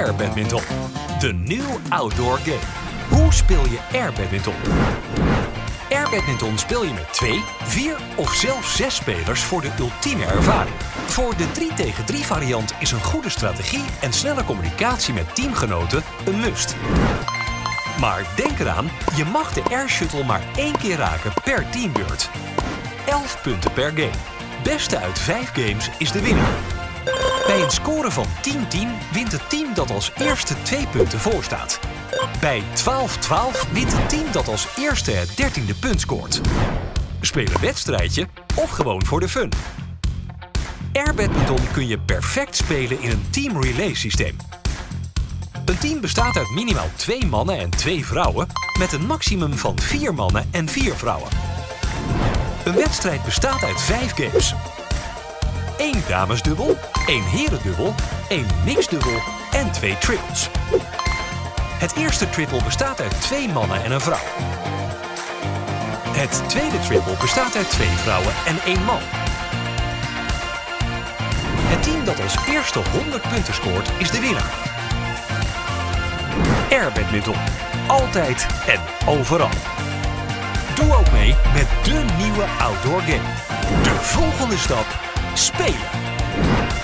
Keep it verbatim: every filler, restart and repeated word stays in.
Air Badminton. De nieuwe outdoor game. Hoe speel je Air Badminton? Air Badminton speel je met twee, vier of zelfs zes spelers voor de ultieme ervaring. Voor de drie tegen drie variant is een goede strategie en snelle communicatie met teamgenoten een must. Maar denk eraan, je mag de Air Shuttle maar één keer raken per teambeurt. elf punten per game. Beste uit vijf games is de winnaar. Bij een score van tien tien wint het team dat als eerste twee punten voor staat. Bij twaalf twaalf wint het team dat als eerste het dertiende punt scoort. Speel een wedstrijdje of gewoon voor de fun. Air Badminton kun je perfect spelen in een team relay systeem. Een team bestaat uit minimaal twee mannen en twee vrouwen met een maximum van vier mannen en vier vrouwen. Een wedstrijd bestaat uit vijf games. één damesdubbel, één herendubbel, één mixdubbel en twee triples. Het eerste triple bestaat uit twee mannen en een vrouw. Het tweede triple bestaat uit twee vrouwen en één man. Het team dat als eerste honderd punten scoort is de winnaar. Air Badminton. Altijd en overal. Doe ook mee met de nieuwe outdoor game. De volgende stap: spelen.